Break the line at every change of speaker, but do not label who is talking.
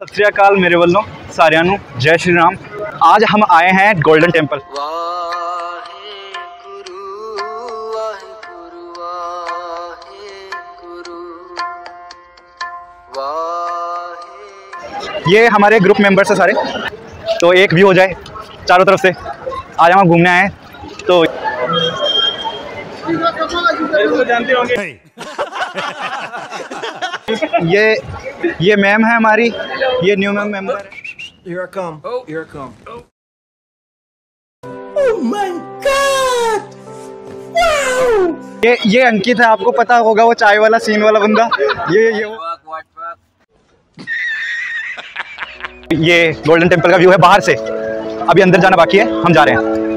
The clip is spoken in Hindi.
सत श्री अकाल मेरे वालों सारिਆਂ ਨੂੰ जय श्री राम। आज हम आए हैं गोल्डन टेम्पल। ये हमारे ग्रुप मेंबर्स हैं सारे, तो एक व्यू हो जाए चारों तरफ से। आज हम घूमने आए हैं तो जानते होंगे ये मैम है हमारी, ये न्यू मैम मेंबर है।
Here I come. Oh, here I come.
Oh my God! Wow!
ये अंकित है, आपको पता होगा वो चाय वाला सीन वाला बंदा। ये गोल्डन टेम्पल का व्यू है बाहर से। अभी अंदर जाना बाकी है, हम जा रहे हैं।